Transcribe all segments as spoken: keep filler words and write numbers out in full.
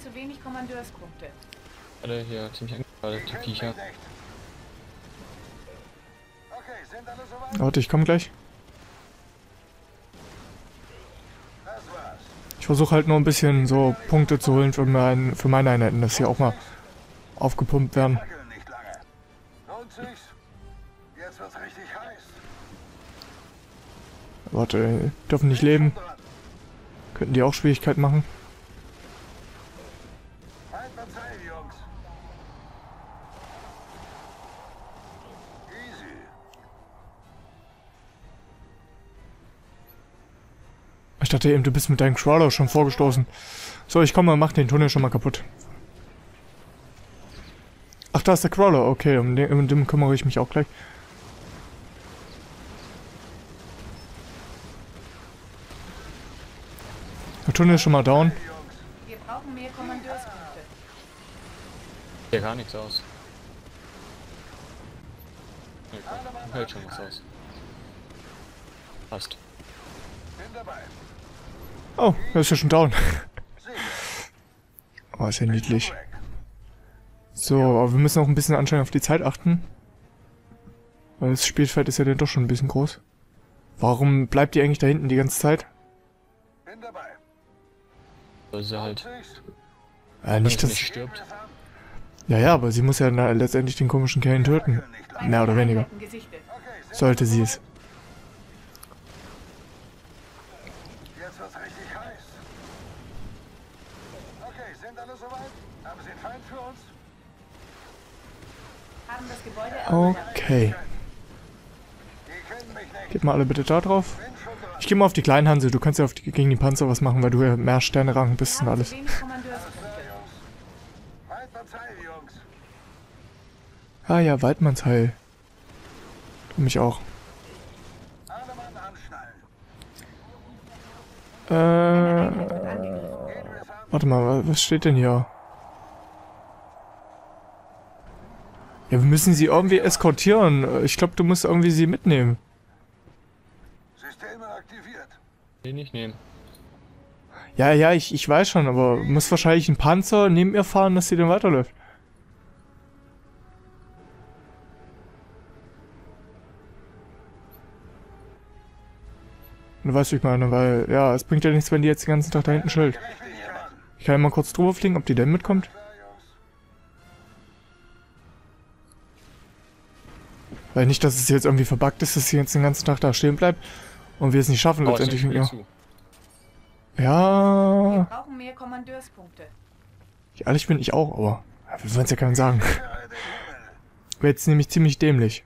zu wenig Kommandeurspunkte. Alle hier ziemlich angeballt, die Viecher. Warte, ich komme gleich. Ich versuche halt nur ein bisschen so Punkte zu holen für, mein, für meine Einheiten, dass sie auch mal aufgepumpt werden. Warte, dürfen nicht leben. Könnten die auch Schwierigkeiten machen? Ich dachte eben, du bist mit deinem Crawler schon vorgestoßen. So, ich komme, mach den Tunnel schon mal kaputt. Ach, da ist der Crawler. Okay, um den, um den kümmere ich mich auch gleich. Der Tunnel ist schon mal down. Wir brauchen mehr Kommandeurspunkte. Hier gar nichts aus. Nee, hält schon was aus. Passt. Oh, er ist ja schon down. Oh, ist ja niedlich. So, aber wir müssen auch ein bisschen anscheinend auf die Zeit achten. Weil das Spielfeld ist ja dann doch schon ein bisschen groß. Warum bleibt die eigentlich da hinten die ganze Zeit? Weil sie halt Äh, nicht, dass... nicht stirbt. Ja, ja, aber sie muss ja na, letztendlich den komischen Kerl töten. Mehr oder weniger. Sollte sie es. Jetzt wird's richtig heiß. Okay, sind alle soweit? Haben Sie einen Feind für uns? Haben das Gebäude Okay. Die kennen mich nicht. Geht mal alle bitte da drauf. Ich gehe mal auf die kleinen Hansel. Du kannst ja auf die, gegen die Panzer was machen, weil du ja mehr Sterne-Rang bist und alles. Ah ja, Waldmannsheil. Du mich auch. Äh... Warte mal, was steht denn hier? Ja, wir müssen sie irgendwie eskortieren. Ich glaube, du musst irgendwie sie mitnehmen. Systeme aktiviert. Den nicht nehmen. Ja, ja, ich, ich weiß schon, aber muss wahrscheinlich ein Panzer neben ihr fahren, dass sie dann weiterläuft. Du weißt, wie ich meine, weil, ja, es bringt ja nichts, wenn die jetzt den ganzen Tag da hinten chillt. Ich kann ja mal kurz drüber fliegen, ob die denn mitkommt. Weil nicht, dass es jetzt irgendwie verbuggt ist, dass sie jetzt den ganzen Tag da stehen bleibt und wir es nicht schaffen, Oh, letztendlich mit ihr. zu. Ja, Wir brauchen mehr Kommandeurspunkte. ehrlich bin ich auch, aber ja, wir wollen es ja keinem sagen. Wäre jetzt nämlich ziemlich dämlich.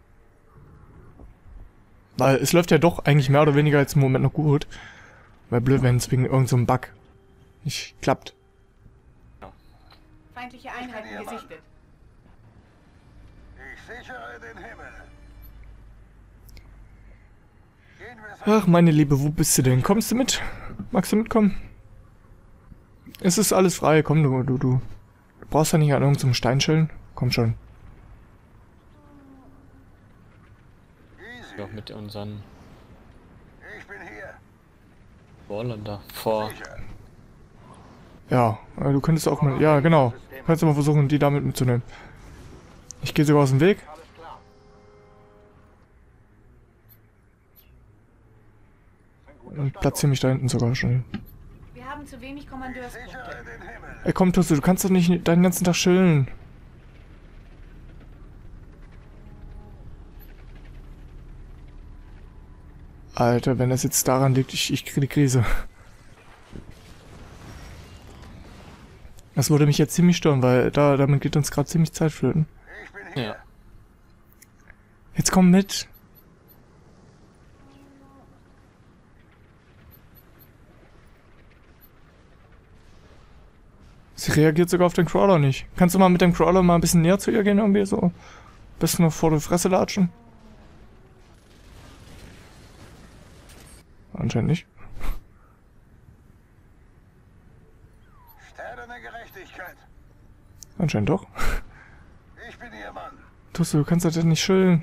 Weil es läuft ja doch eigentlich mehr oder weniger jetzt im Moment noch gut. Weil blöd, wenn es wegen irgendeinem so Bug nicht klappt. Feindliche Einheiten gesichtet. Ich sichere den Himmel. Gehen wir es Ach, meine Liebe, wo bist du denn? Kommst du mit? Magst du mitkommen? Es ist alles frei, komm du, du, du. Du brauchst ja nicht an irgendeinem Stein chillen. Komm schon. Noch mit unseren Ich bin hier. Ballern da vor. Sicher. Ja, äh, du könntest auch mal... Ja, genau. Du kannst mal versuchen, die damit mitzunehmen. Ich gehe sogar aus dem Weg. Und platziere mich da hinten sogar schon. Wir haben zu wenig Kommandeurspunkte. Sichere den Himmel. Ey, komm, Tusse, du kannst doch nicht deinen ganzen Tag chillen. Alter, wenn das jetzt daran liegt, ich, ich kriege die Krise. Das würde mich jetzt ziemlich stören, weil da damit geht uns gerade ziemlich Zeit flöten. Ich bin hier. Ja. Jetzt komm mit. Sie reagiert sogar auf den Crawler nicht. Kannst du mal mit dem Crawler mal ein bisschen näher zu ihr gehen, irgendwie so? Bisschen noch vor die Fresse latschen? Anscheinend nicht. Sterne der Gerechtigkeit. Anscheinend doch. Ich bin ihr Mann. Tust du, du kannst das nicht chillen.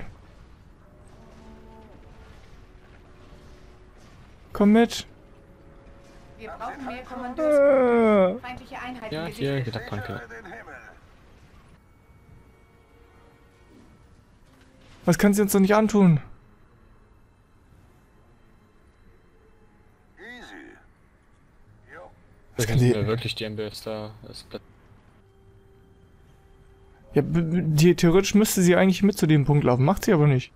Komm mit. Wir Wir brauchen mehr Kommandeurspunkte. Äh, Feindliche Einheiten Ja, hier, gesichtet. Gitarpanke. Sichere den Himmel. was kann sie uns doch nicht antun? Easy. Jo. Was Das kann kann die- mir wirklich die M B S da. Das Blatt. Ja, b- b- die, theoretisch müsste sie eigentlich mit zu dem Punkt laufen, macht sie aber nicht.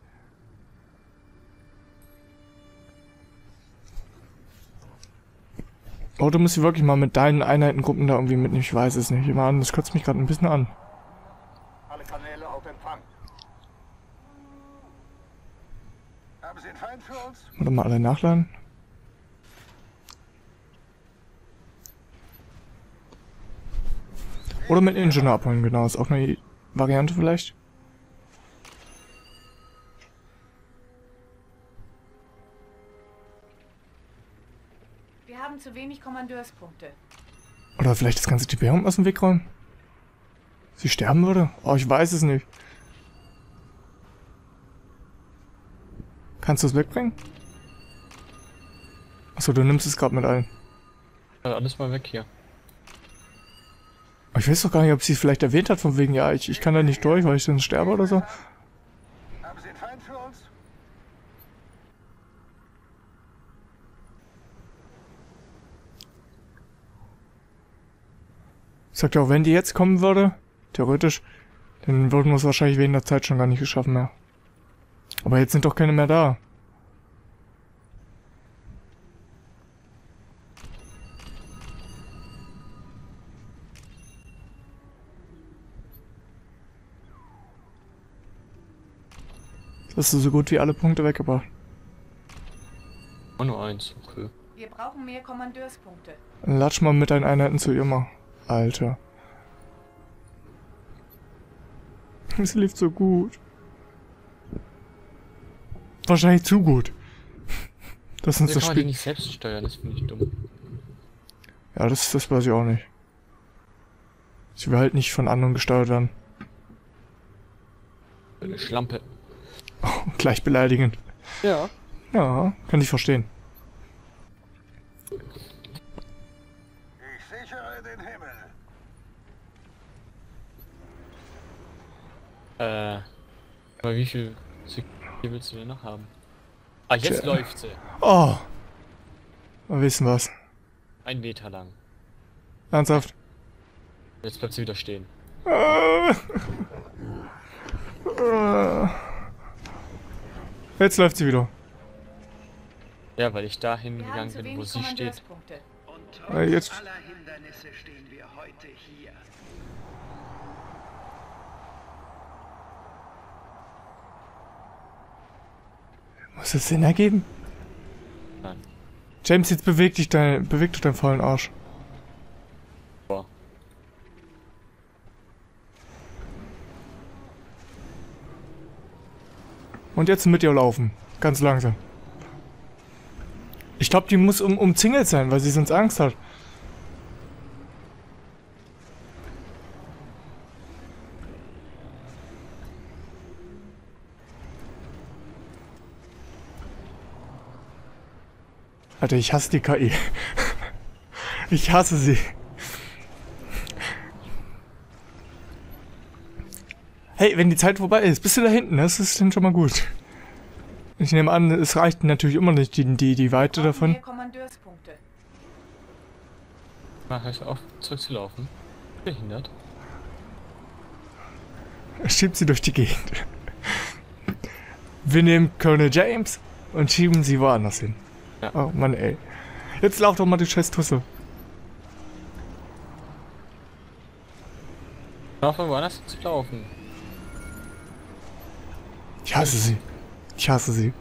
Oh, du musst sie wirklich mal mit deinen Einheitengruppen da irgendwie mitnehmen, ich weiß es nicht. Immer an, das kotzt mich gerade ein bisschen an. Alle Kanäle auf Empfang. Haben Sie einen Feind für uns? Oder mal alle nachladen. Oder mit Ingenieur abholen, genau, ist auch eine Variante vielleicht. Wir haben zu wenig Kommandeurspunkte. Oder vielleicht das ganze Tiberium aus dem Weg räumen? Sie sterben würde? Oh, ich weiß es nicht. Kannst du es wegbringen? Achso, du nimmst es gerade mit ein. Also alles mal weg hier. Aber ich weiß doch gar nicht, ob sie es vielleicht erwähnt hat, von wegen, ja, ich, ich kann da nicht durch, weil ich dann sterbe oder so. Haben Sie einen Feind für uns? Sagt ja auch, wenn die jetzt kommen würde, theoretisch, dann würden wir es wahrscheinlich wegen der Zeit schon gar nicht geschaffen mehr. Aber jetzt sind doch keine mehr da. Das hast du so gut wie alle Punkte weggebracht. Oh, nur eins, okay. Wir brauchen mehr Kommandeurspunkte. Dann latsch mal mit deinen Einheiten zu ihr mal. Alter. Es lief so gut. Wahrscheinlich zu gut. Dass uns Hier das kann man die Spiel... nicht selbst steuern, das finde ich dumm. Ja, das, das weiß ich auch nicht. Sie will halt nicht von anderen gesteuert werden. Eine Schlampe. Gleich beleidigend. Ja. Ja, kann ich verstehen. Ich sichere den Himmel. Äh. Aber wie viel Sekunden willst du denn noch haben? Ah, jetzt Tja. läuft sie. Oh. Wir wissen was. Ein Meter lang. Ernsthaft? Jetzt bleibt sie wieder stehen. Äh. Äh. Jetzt läuft sie wieder. Ja, weil ich dahin Wir haben gegangen zu bin, wo wenig sie steht. Kommandeurspunkte. Und Äh, trotz jetzt- aller Hindernisse stehen wir heute hier. Muss das Sinn ergeben? Nein. James, jetzt beweg dich dein, beweg dich deinen faulen Arsch. Boah. Und jetzt mit ihr laufen. Ganz langsam. Ich glaube, die muss um, umzingelt sein, weil sie sonst Angst hat. Alter, ich hasse die K I. Ich hasse sie. Hey, wenn die Zeit vorbei ist, bist du da hinten, das ist dann schon mal gut. Ich nehme an, es reicht natürlich immer nicht die, die, die Weite Wir brauchen davon. mehr Kommandeurspunkte. Mach ich auf, zurückzulaufen. Behindert. Schiebt sie durch die Gegend. Wir nehmen Colonel James und schieben sie woanders hin. Ja. Oh Mann, ey. Jetzt lauf doch mal die scheiß Tusse. Noch woanders zu laufen. Ich hasse sie. Ich hasse sie.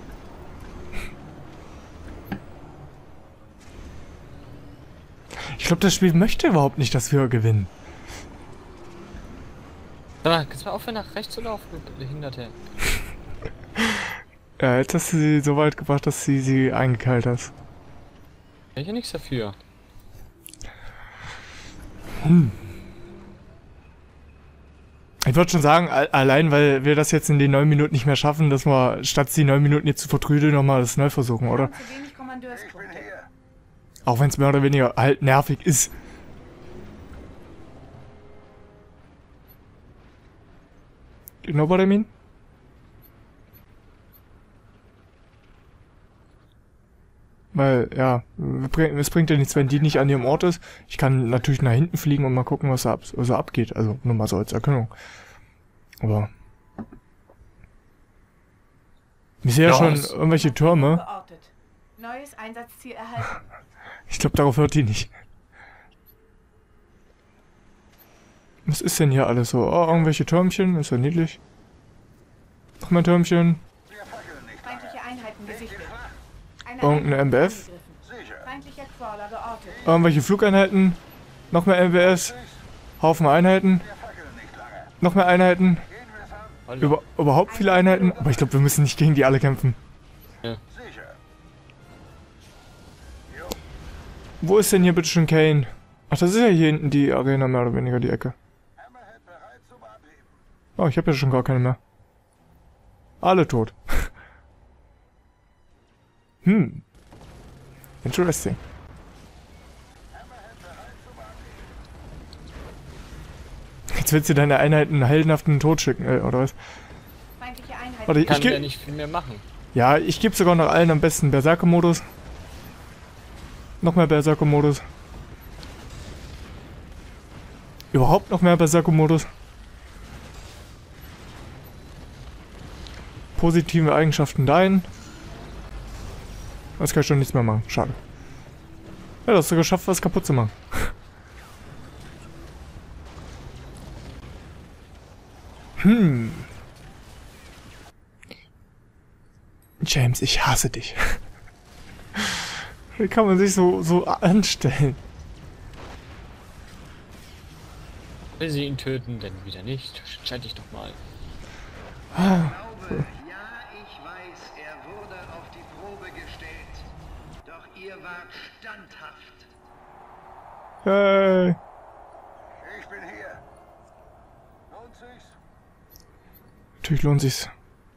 Ich glaube, das Spiel möchte überhaupt nicht, dass wir gewinnen. Sag mal, kannst du mal aufhören, nach rechts zu laufen, du Behinderte? Ja, jetzt hast du sie so weit gebracht, dass sie sie eingekeilt hast. Kann ich ja nichts dafür. Ich würde schon sagen, a- allein weil wir das jetzt in den neun Minuten nicht mehr schaffen, dass wir statt die neun Minuten jetzt zu vertrödeln nochmal das neu versuchen, Wir oder? haben zu wenig Ich bin Kommandeurspunkte. hier. Auch wenn es mehr oder weniger halt nervig ist. You know what I mean? Weil, ja, es bringt ja nichts, wenn die nicht an ihrem Ort ist. Ich kann natürlich nach hinten fliegen und mal gucken, was da ab, also abgeht. Also nur mal so als Erkennung. Aber... Ich sehe ja, Ja, schon es- irgendwelche Türme. Geortet. Neues Einsatzziel erhalten. Ich glaube, darauf hört die nicht. Was ist denn hier alles so? Oh, irgendwelche Türmchen. Ist ja niedlich. Noch mal ein Türmchen. Wir fackeln nicht Feindliche lange. Einheiten gesichtet. Eine Irgendeine Einheit M B F? angegriffen. Sicher. Feindlicher Crawler geortet. Irgendwelche Flugeinheiten. Noch mehr M B S. Haufen Einheiten. Wir fackeln nicht lange. Noch mehr Einheiten. Gehen wir's an? Hallo. Über, überhaupt viele Einheiten. Aber ich glaube, wir müssen nicht gegen die alle kämpfen. Sicher. Wo ist denn hier bitte schon Kane? Ach, das ist ja hier hinten die Arena, mehr oder weniger die Ecke. Hammerhead bereit zum Abheben. Oh, ich habe ja schon gar keine mehr. Alle tot. Hm. Interesting. Hammerhead bereit zum Abheben. Jetzt willst du deine Einheiten heldenhaften Tod schicken, äh, oder was? Feindliche Einheiten. Warte, ich Kann geb... der nicht viel mehr machen. Ja, ich gebe sogar noch allen am besten Berserker-Modus. Noch mehr Berserker-Modus. Überhaupt noch mehr Berserker-Modus. Positive Eigenschaften dahin. Jetzt kann ich schon nichts mehr machen. Schade. Ja, du hast sogar geschafft, was kaputt zu machen. Hm. James, ich hasse dich. Wie kann man sich so, so anstellen? Will sie ihn töten, dann wieder nicht. Entscheid dich doch mal. Ich glaube, ja, ich weiß, er wurde auf die Probe gestellt. Doch ihr wart standhaft. Hey. Ich bin hier. Lohnt sich's? Natürlich lohnt sich's.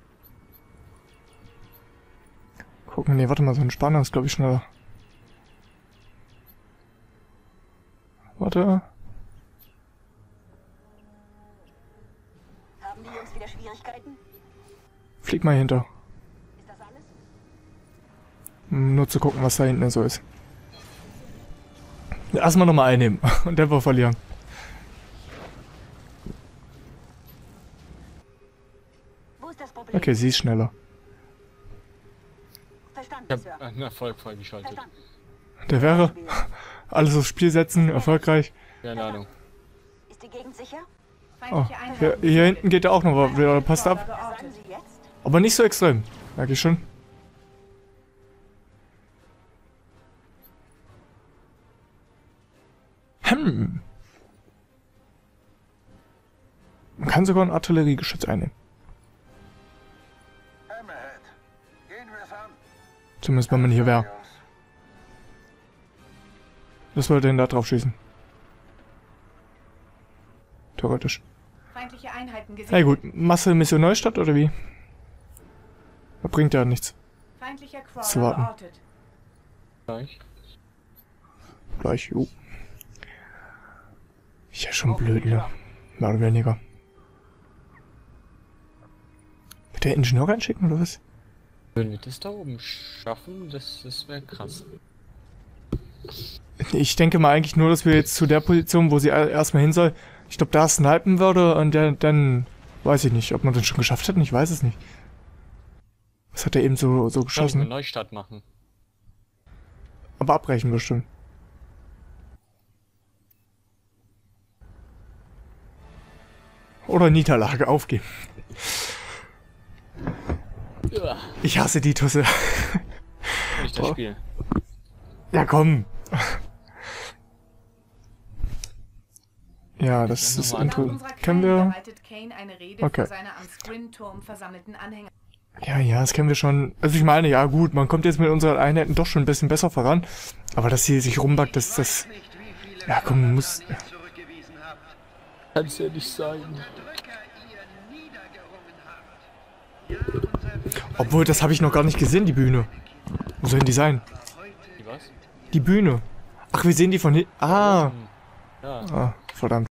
Gucken, nee, warte mal, so ein Spanner ist, glaube ich, schneller. Warte. Haben die Jungs wieder Schwierigkeiten? Flieg mal hinter. Ist das alles? Um nur zu gucken, was da hinten so ist. Erstmal nochmal einnehmen und einfach verlieren. Wo ist das Problem? Okay, sie ist schneller. Verstanden, Ich Sir. habe einen Erfolg freigeschaltet. Verstanden. Der wäre alles aufs Spiel setzen, erfolgreich. Keine Ahnung. Ist die Gegend sicher? Oh, Feindliche Einheiten. hier, hier hinten geht er auch noch mal wieder. Passt ab. Was sagen Geortet. Sie jetzt? Aber nicht so extrem. Merke ich schon. Hm. Man kann sogar ein Artilleriegeschütz einnehmen. Hammerhead. Gehen wir's an? Zumindest wenn man hier wäre. Jungs. Was wollte denn da drauf schießen? Theoretisch. Feindliche Einheiten gesichtet. Na gut, Masse Mission Neustadt oder wie? Das bringt ja nichts. Feindlicher Zu Crawler warten. geortet. Gleich. Gleich, jo. Ist ja schon blöd, ne? Mehr oder weniger. Wird der Ingenieur reinschicken oder was? Würden wir das da oben schaffen? Das, das wäre krass. Ich denke mal eigentlich nur, dass wir jetzt zu der Position, wo sie er- erstmal hin soll, ich glaube, da snipen würde und der, dann weiß ich nicht, ob man das schon geschafft hat, ich weiß es nicht. Was hat er eben so, so Schaffen wir geschossen? Neustart machen. Aber abbrechen bestimmt. Oder Niederlage aufgeben. Ja. Ich hasse die Tusse. Nicht das Oh. Spiel. Ja, komm. Ja, das Ja, ist nochmal. Laut Intro. unserer Kennen Quellen wir? bereitet Kane eine Rede Okay. für seine am Sprint-Turm versammelten Anhänger. Ja, ja, das kennen wir schon. Also ich meine, ja gut, man kommt jetzt mit unseren Einheiten doch schon ein bisschen besser voran. Aber dass sie sich rumbackt, das, das... Nicht, wie viele Ja, komm, Soldaten muss- ihr zurückgewiesen habt. Kann's ja nicht sein. Drücker ihr niedergerungen habt. Ja, unser Weg Obwohl, das habe ich noch gar nicht gesehen, die Bühne. Wo soll denn die sein? war heute Die was? beendet. Die Bühne. Ach, wir sehen die von hinten. Ah. Ja. Ah, verdammt.